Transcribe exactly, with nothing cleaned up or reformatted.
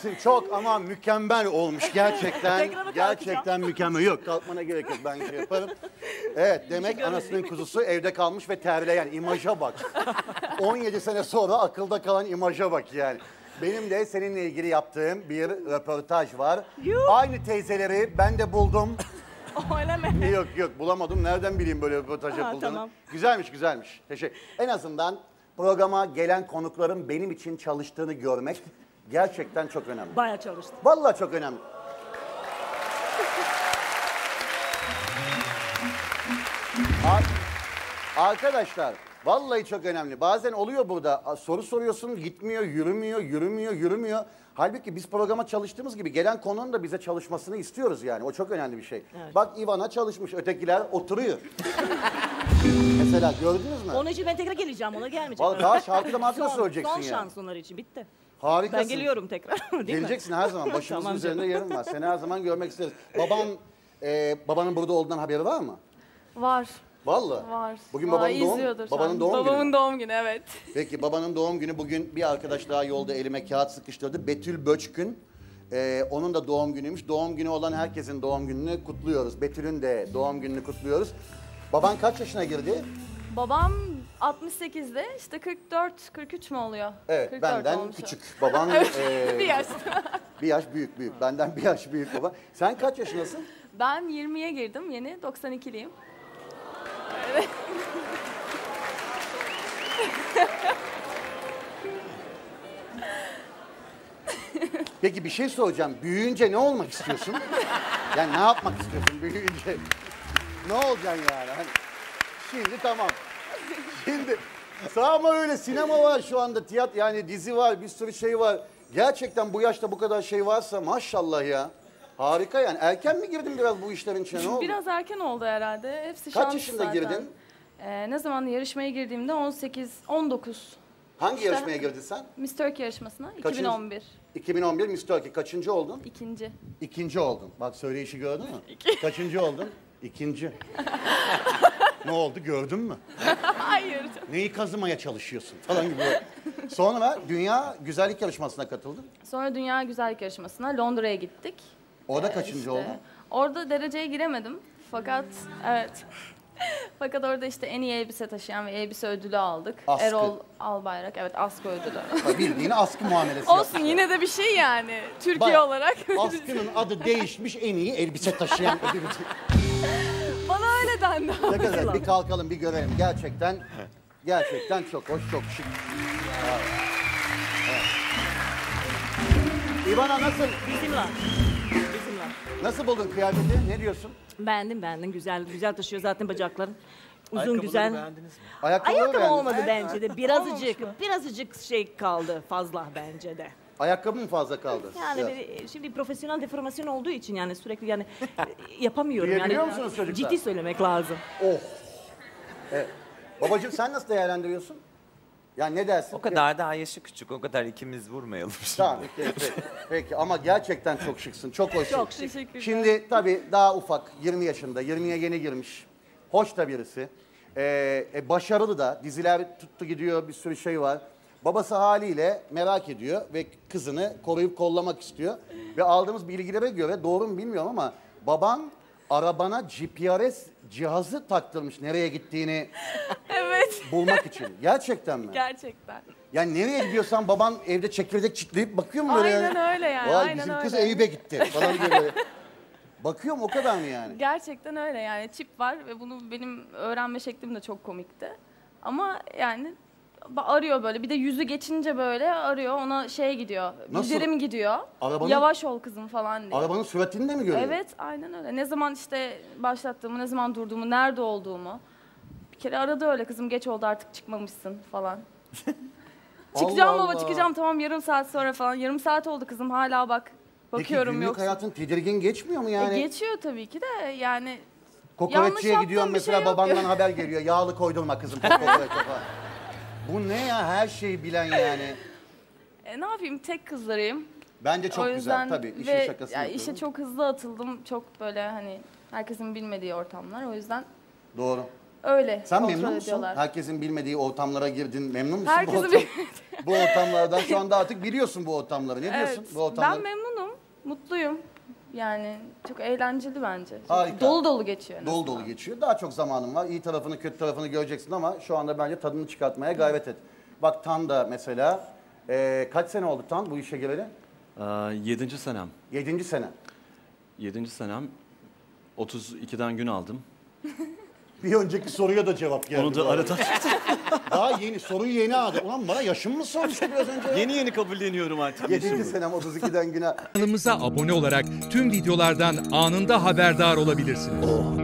Süpersin çok ama mükemmel olmuş gerçekten. Gerçekten mükemmel. Yok kalkmana gerek yok ben şey yaparım. Evet demek anasının kuzusu evde kalmış ve terleyen imaja bak. on yedi sene sonra akılda kalan imaja bak yani. Benim de seninle ilgili yaptığım bir röportaj var. Yuh. Aynı teyzeleri ben de buldum. Öyle mi? Yok yok bulamadım. Nereden bileyim böyle röportaj yapıldığını. Tamam. Güzelmiş güzelmiş. Teşekkür. En azından programa gelen konukların benim için çalıştığını görmek gerçekten çok önemli. Bayağı çalıştım. Vallahi çok önemli. Arkadaşlar vallahi çok önemli. Bazen oluyor burada soru soruyorsun gitmiyor, yürümüyor, yürümüyor, yürümüyor. Halbuki biz programa çalıştığımız gibi gelen konunun da bize çalışmasını istiyoruz yani. O çok önemli bir şey. Evet. Bak Ivana çalışmış, ötekiler oturuyor. Mesela gördünüz mü? Onun için ben tekrar geleceğim, ona gelmeyeceğim. Vallahi daha şarkıda markada söyleyeceksin son yani. Son şans onlar için, bitti. Harikasın. Ben geliyorum tekrar, değil Geleceksin mi? her zaman. Başımızın Tamam üzerinde canım. yerim var. Seni her zaman görmek isteriz. Baban, e, babanın burada olduğundan haberi var mı? Var. Vallahi. Var. Bugün Vallahi babanın izliyordur doğum, şu babanın an. doğum günü. Babamın doğum günü evet. Peki babanın doğum günü bugün bir arkadaş daha yolda elime kağıt sıkıştırdı. Betül Böçkün. Ee, onun da doğum günüymüş. Doğum günü olan herkesin doğum gününü kutluyoruz. Betül'ün de doğum gününü kutluyoruz. Baban kaç yaşına girdi? Babam altmış sekizde işte kırk dört kırk üç mü oluyor? Evet kırk dört benden olmuş o. küçük. Baban e, Bir yaş. bir yaş büyük büyük. Benden bir yaş büyük baba. Sen kaç yaşındasın? Ben yirmiye girdim yeni doksan ikiliyim. Evet. Peki bir şey soracağım. Büyüyünce ne olmak istiyorsun? Yani ne yapmak istiyorsun büyüyünce? Ne olacaksın yani? Hani şimdi tamam. Şimdi sağ ama öyle sinema var şu anda, tiyatro yani dizi var, bir sürü şey var. Gerçekten bu yaşta bu kadar şey varsa maşallah ya. Harika yani. Erken mi girdin biraz bu işlerin içine, ne oldu? Biraz erken oldu herhalde. Hepsi Kaç şans yaşında zaten. girdin? Ee, ne zaman yarışmaya girdiğimde on sekiz on dokuz. Hangi İşte, yarışmaya girdin sen? Miss Turkey yarışmasına Kaçıncı? iki bin on bir. iki bin on bir Miss Turkey. Kaçıncı oldun? İkinci. İkinci oldun. Bak söyleyişi gördün mü? Kaçıncı oldun? İkinci. Ne oldu gördün mü? Hayır. Neyi kazımaya çalışıyorsun falan gibi. Sonra dünya güzellik yarışmasına katıldın. Sonra Dünya Güzellik Yarışması'na Londra'ya gittik. Orada Ee, kaçıncı işte, oldun? Orada dereceye giremedim. Fakat evet. Fakat orada işte en iyi elbise taşıyan ve elbise ödülü aldık. Askı. Erol Albayrak, evet askı ödülü. Ha, bildiğin askı muamelesi Olsun yapmışlar. yine de bir şey yani Türkiye Bayağı, olarak. Askının adı değişmiş, en iyi elbise taşıyan ödülü. Bana öyle dendi. Ne kadar bir kalkalım bir görelim. Gerçekten gerçekten çok hoş, çok şık. Evet. Evet. İvana nasıl? Bizimle. Bizimle. Nasıl buldun kıyafeti? Ne diyorsun? Beğendim beğendim. Güzel güzel taşıyor zaten bacakların. Uzun Ayakkabıları güzel. beğendiniz mi? Ayakkabıları Ayakkabı beğendin. olmadı bence de. Olmamış Birazcık, mı? birazcık şey kaldı fazla bence de. Ayakkabı mı fazla kaldı? Yani Biraz. bir- şimdi profesyonel deformasyon olduğu için yani sürekli yani yapamıyorum yani. Duyabiliyor musunuz çocuklar? Ciddi söylemek lazım. Oh. Evet. Babacığım sen nasıl değerlendiriyorsun? Yani ne dersin? O kadar daha yaşı küçük, o kadar ikimiz vurmayalım şimdi. Tamam, peki, peki. Peki ama gerçekten çok şıksın, çok hoşsun. Çok şık. Teşekkürler. Şimdi tabii daha ufak, yirmi yaşında, yirmiye yeni girmiş. Hoş da birisi. Ee, e, başarılı da, diziler tuttu gidiyor, bir sürü şey var. Babası haliyle merak ediyor ve kızını koruyup kollamak istiyor. Ve aldığımız bilgilere göre, doğru mu bilmiyorum ama baban arabana G P R S cihazı taktırmış nereye gittiğini Evet. bulmak için. Gerçekten mi? Gerçekten. Yani nereye gidiyorsan baban evde çekirdek çitleyip bakıyor mu böyle? Aynen öyle yani, Vay, aynen bizim öyle. kız Eyüp'e gitti falan böyle. Bakıyor mu o kadar mı yani? Gerçekten öyle yani çip var ve bunu benim öğrenme şeklim de çok komikti. Ama yani ba- arıyor böyle bir de yüzü geçince böyle arıyor ona şey gidiyor. Nasıl? Bildirim gidiyor. Arabanın- Yavaş ol kızım falan diye. Arabanın süratini de mi görüyor? Evet aynen öyle. Ne zaman işte başlattığımı, ne zaman durduğumu, nerede olduğumu. Bir kere aradı öyle kızım geç oldu artık çıkmamışsın falan. Çıkacağım Allah baba Allah. çıkacağım tamam yarım saat sonra falan. Yarım saat oldu kızım hala bak. Bakıyorum Peki günlük yoksa. hayatın tedirgin geçmiyor mu yani? E, geçiyor tabii ki de yani yanlış Kokoreççiye yaptığım gidiyorsun bir mesela şey yok babandan ya. haber geliyor. Yağlı koydurma kızım kokoreçe falan. Bu ne ya her şeyi bilen yani. E, ne yapayım tek kızlarıyım. Bence çok O güzel yüzden tabii. İşin ve şakasını ya, yapıyorum. işe çok hızlı atıldım. Çok böyle hani herkesin bilmediği ortamlar. O yüzden Doğru. öyle Sen kontrol memnun musun? ediyorlar. Herkesin bilmediği ortamlara girdin. Memnun musun bu Herkesi ortam? bilmedi. bu ortamlardan. Şu anda artık biliyorsun bu ortamları. Ne diyorsun Evet, bu ortamları? ben memnunum, mutluyum. Yani çok eğlenceli bence. Çok Harika. Dolu dolu geçiyor. en Dolu azından. dolu geçiyor. Daha çok zamanın var. İyi tarafını, kötü tarafını göreceksin ama şu anda bence tadını çıkartmaya gayret et. Bak Tan da mesela. Ee, kaç sene oldu Tan bu işe geleli? Ee, Yedinci senem. Yedinci sene. Yedinci senem. otuz ikiden gün aldım. Bir önceki soruya da cevap geldi. Onu da bu arada. arada Daha yeni, soruyu yeni aldı. Ulan bana yaşım mı sormuştu biraz önce? yeni yeni kabulleniyorum artık. Yedinci senem otuz ikiden güne. Kanalımıza abone olarak tüm videolardan anında haberdar olabilirsiniz.